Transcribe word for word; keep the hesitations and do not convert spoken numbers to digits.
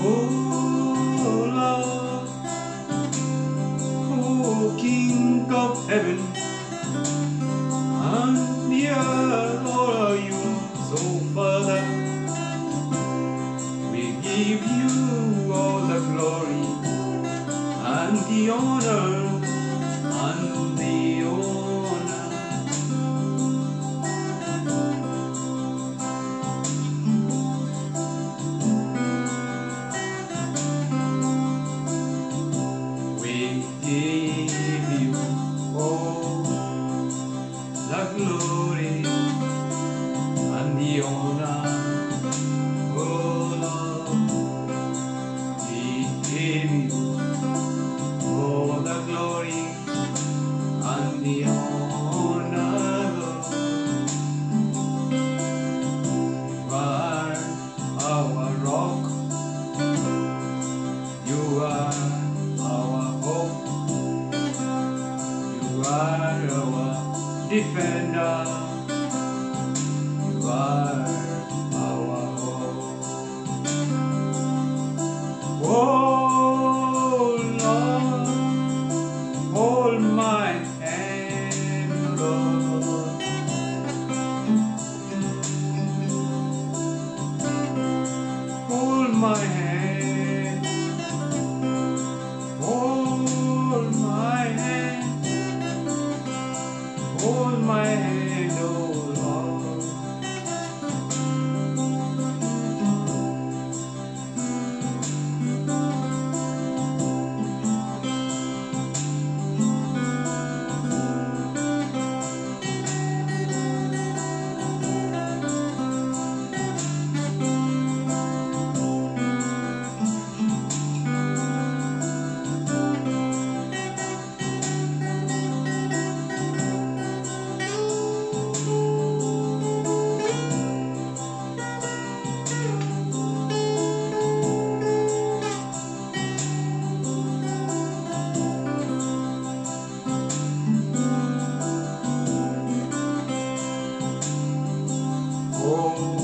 Oh Lord, oh King of heaven and the earth, all are you so Father. We give you all the glory and the honor and the honor. We give you all the glory and the honor. Oh Lord, we give you all the glory and the honor, Lord. You are our rock, you are our hope, you are our defender, you are our hope. Oh Lord, hold my hand, Lord. Hold my hand, hold my hand, hold my hand, oh Lord. Oh